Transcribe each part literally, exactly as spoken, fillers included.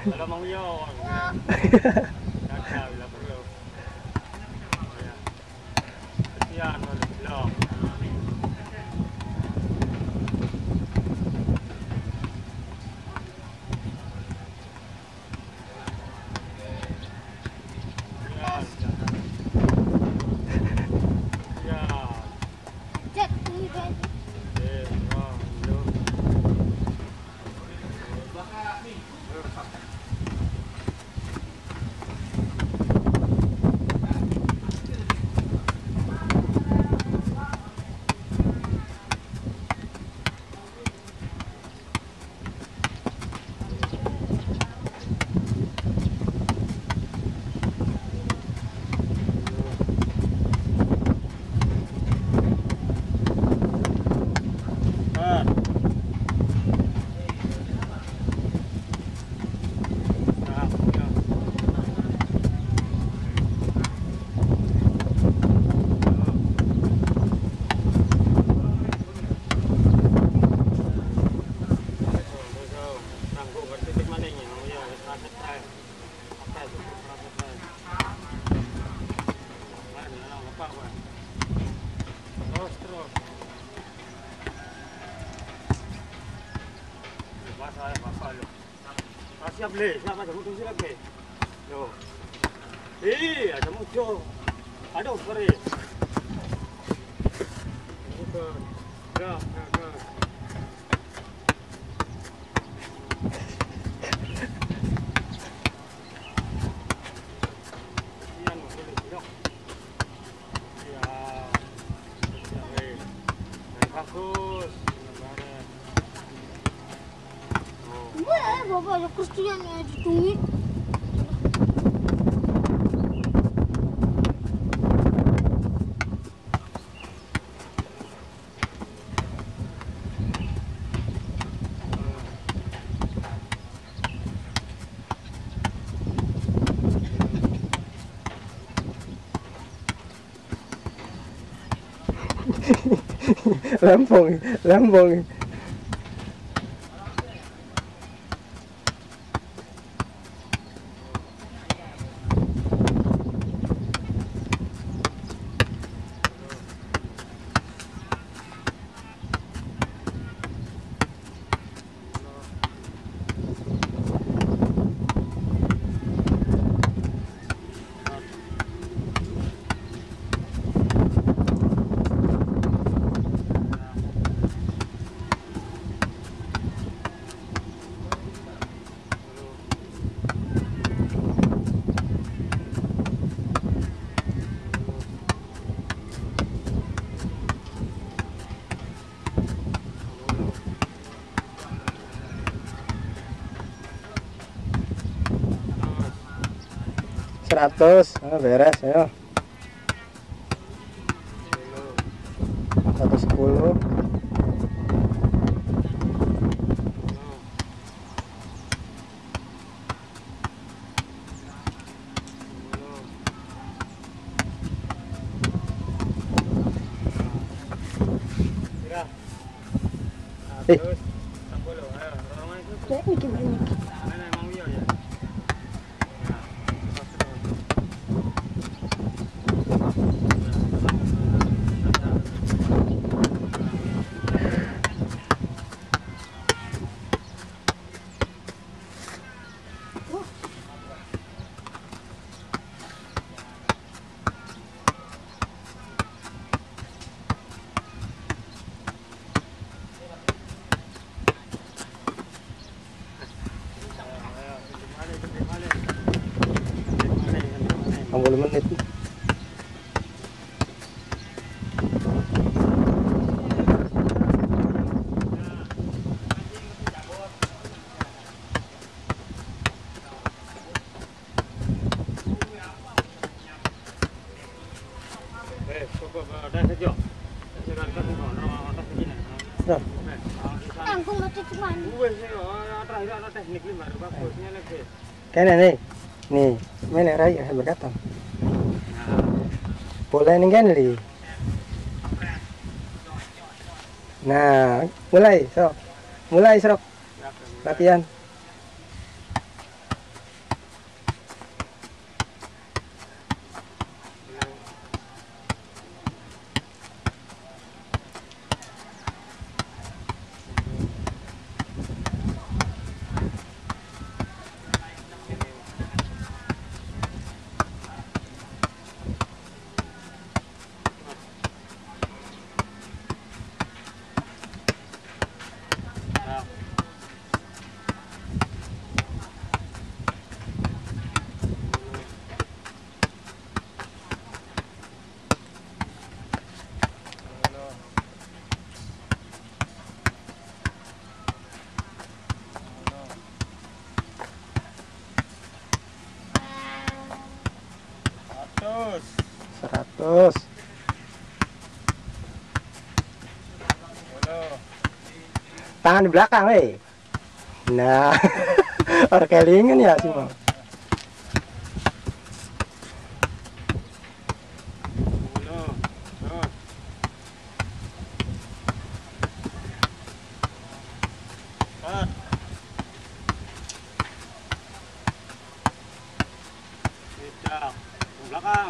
Kalau mau yo. Gagal lah bro. Ya. Kesian kalau belum. Siap le, siap aja muncul siap le. Yo. Eh, ada muncul. Aduh, sorry. Muncul. Ya, ya, ya. Sian muncul le. Ya. Siap le. Bagus. Wah, bapak ada Kristian ya ditunggu. Lambung, lambung. Seratus, nah, beres ya. Satu sepuluh. Eh. enam puluh menit. Kayaknya nih, nih, mana raya berkata. Boleh nih kan li. Nah, mulai, sok, mulai serok latihan. Terus. Tangan di belakang, eh. Nah. Orang kelingan ya semua. Belakang.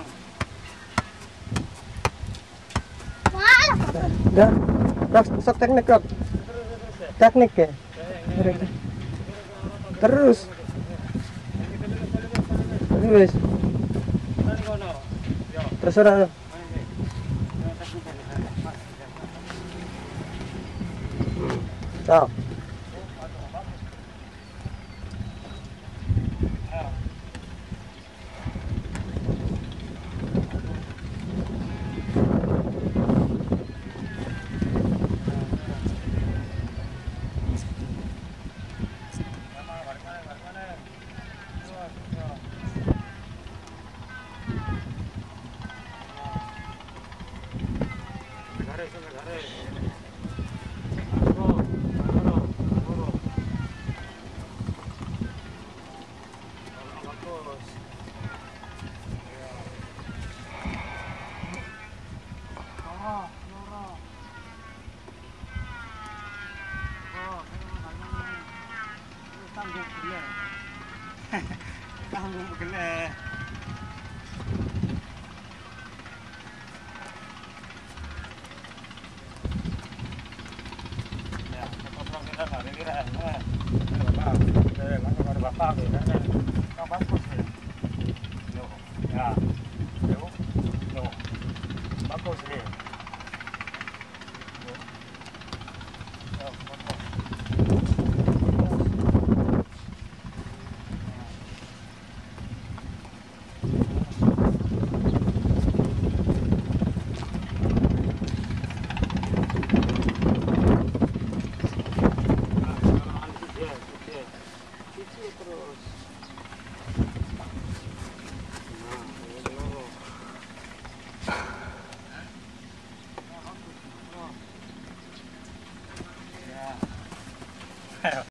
Dah. Rok, sok teknik, Rok. Teknik ya. Terus. Terus. Terserah. Sok. Tanggung begele. Ya, potong kita kali kira. Nah, bapak, eh, bapak, bapak,